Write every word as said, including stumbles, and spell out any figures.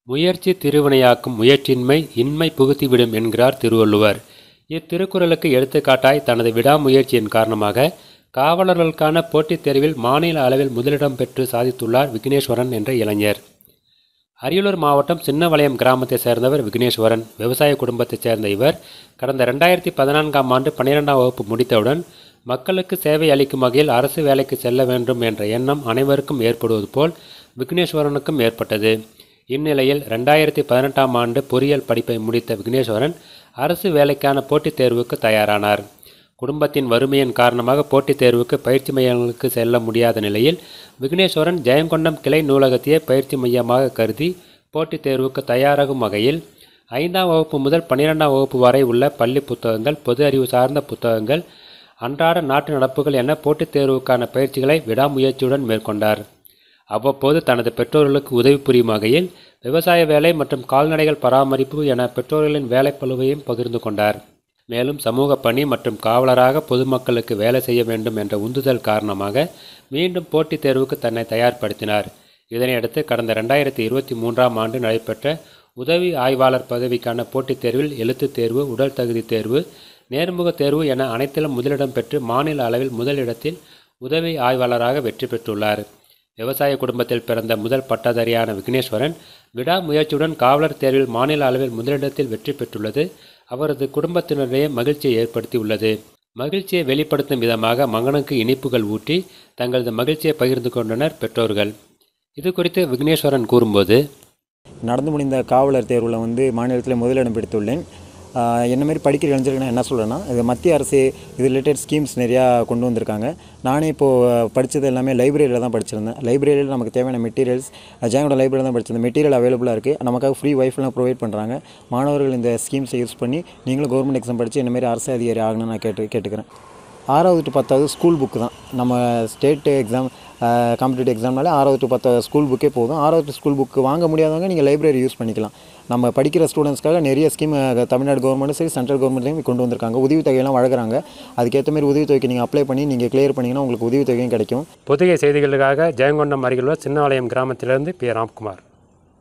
முயற்சி திருவினையாக்கும் முயற்சியின்மை இன்மை புகுத்திவிடும் என்கிறார் திருவள்ளுவர். இத்திருக்குறளுக்கு எடுத்துக்காட்டாய் தனது விடாமுயற்சியின் காரணமாக காவலர்களுக்கான போட்டித் தேர்வில் மாநில அளவில் முதலிடம் பெற்று சாதித்துள்ளார் விக்னேஸ்வரன் என்ற இளைஞர். அரியலூர் மாவட்டம் சின்னவளையம் கிராமத்தைச் சேர்ந்தவர் விக்னேஸ்வரன். விவசாய குடும்பத்தைச் சேர்ந்த இவர் கடந்த ரெண்டாயிரத்தி பதினான்காம் ஆண்டு பன்னிரெண்டாம் வகுப்பு முடித்தவுடன் மக்களுக்கு சேவை அளிக்கும் வகையில் அரசு வேலைக்கு செல்ல வேண்டும் என்ற எண்ணம் அனைவருக்கும் ஏற்படுவது போல் விக்னேஸ்வரனுக்கும் ஏற்பட்டது. இந்நிலையில் ரெண்டாயிரத்தி பதினெட்டாம் ஆண்டு பொறியியல் படிப்பை முடித்த விக்னேஸ்வரன் அரசு வேலைக்கான போட்டித் தேர்வுக்கு தயாரானார். குடும்பத்தின் வறுமையின் காரணமாக போட்டித் தேர்வுக்கு பயிற்சி மையங்களுக்கு செல்ல முடியாத நிலையில் விக்னேஸ்வரன் ஜெயங்கொண்டம் கிளை நூலகத்தையே பயிற்சி மையமாக கருதி போட்டித் தேர்வுக்கு தயாராகும் வகையில் ஐந்தாம் வகுப்பு முதல் பன்னிரெண்டாம் வகுப்பு வரை உள்ள பள்ளி புத்தகங்கள், பொது அறிவு சார்ந்த புத்தகங்கள், அன்றாட நாட்டு நடப்புகள் என போட்டித் தேர்வுக்கான பயிற்சிகளை விடாமுயற்சியுடன் மேற்கொண்டார். அவ்வப்போது தனது பெற்றோர்களுக்கு உதவி புரியும் வகையில் விவசாய வேலை மற்றும் கால்நடைகள் பராமரிப்பு என பெற்றோர்களின் வேலைப்பளுவையும் பகிர்ந்து கொண்டார். மேலும் சமூக பணி மற்றும் காவலராக பொதுமக்களுக்கு வேலை செய்ய வேண்டும் என்ற உந்துதல் காரணமாக மீண்டும் போட்டித் தேர்வுக்கு தன்னை தயார்படுத்தினார். இதனையடுத்து கடந்த ரெண்டாயிரத்தி இருபத்தி மூன்றாம் ஆண்டு நடைபெற்ற உதவி ஆய்வாளர் பதவிக்கான போட்டித் தேர்வில் எழுத்துத் தேர்வு, உடல் தகுதி தேர்வு, நேர்முக தேர்வு என அனைத்திலும் முதலிடம் பெற்று மாநில அளவில் முதலிடத்தில் உதவி ஆய்வாளராக வெற்றி பெற்றுள்ளார். விவசாய குடும்பத்தில் பிறந்த முதல் பட்டதாரியான விக்னேஸ்வரன் விடாமுயற்சியுடன் காவலர் தேர்வில் மாநில அளவில் முதலிடத்தில் வெற்றி பெற்றுள்ளது அவரது குடும்பத்தினரிடையே மகிழ்ச்சியை ஏற்படுத்தியுள்ளது. மகிழ்ச்சியை வெளிப்படுத்தும் விதமாக மகனுக்கு இனிப்புகள் ஊட்டி தங்களது மகிழ்ச்சியை பகிர்ந்து கொண்டனர் பெற்றோர்கள். இது குறித்து விக்னேஸ்வரன் கூறும்போது, நடந்து முடிந்த காவலர் தேர்வில் வந்து மாநிலத்தில் முதலிடம் பிடித்துள்ளேன். என்ன மாதிரி படிக்கிற இளைஞர்கள் நான் என்ன சொல்கிறேன்னா, இது மத்திய அரசு இது ரிலேட்டட் ஸ்கீம்ஸ் நிறையா கொண்டு வந்திருக்காங்க. நானே இப்போது படித்தது எல்லாமே லைப்ரரியில் தான் படிச்சிருந்தேன். லைப்ரரியில் நமக்கு தேவையான மெட்டீரியல்ஸ் ஜெயங்கொண்டம் லைப்ரரியில் தான் படிச்சிருந்தேன். மெட்டீரியல் அவைலபிளாக இருக்குது. நமக்காக ஃப்ரீ வைஃபைலாம் ப்ரொவைட் பண்ணுறாங்க. மாணவர்கள் இந்த ஸ்கீம்ஸை யூஸ் பண்ணி நீங்களும் கவர்மெண்ட் எக்ஸாம் படித்து இந்த மாதிரி அரசு அதிகாரி ஆகணும்னு நான் கேட்டு கேட்டுக்கிறேன். ஆறாவது டு பத்தாவது ஸ்கூல் புக்கு தான். நம்ம ஸ்டேட் எக்ஸாம் காம்படிட்டிவ் எக்ஸாம்னாலே ஆறாவது டு பத்தாவது ஸ்கூல் புக்கே போதும். ஆறாவது ஸ்கூல் புக்கு வாங்க முடியாதவங்க நீங்கள் லைப்ரரி யூஸ் பண்ணிக்கலாம். நம்ம படிக்கிற ஸ்டூடெண்ட்ஸ்க்காக நிறைய ஸ்கீம் தமிழ்நாடு கவர்மெண்ட்டும் சரி சென்ட்ரல் கவர்மெண்ட்லையும் கொண்டு வந்திருக்காங்க. உதவித்தொகையெல்லாம் வழங்குறாங்க. அதுக்கேற்ற மாதிரி உதவித்தொகைக்கு நீங்கள் அப்ளை பண்ணி நீங்கள் கிளியர் பண்ணிங்கன்னா உங்களுக்கு உதவித்தொகையும் கிடைக்கும். பொதிகை செய்திகளுக்காக ஜெயங்கொண்டம் அருகிலுள்ள சின்னவளையம் கிராமத்திலிருந்து பி ராம்குமார்.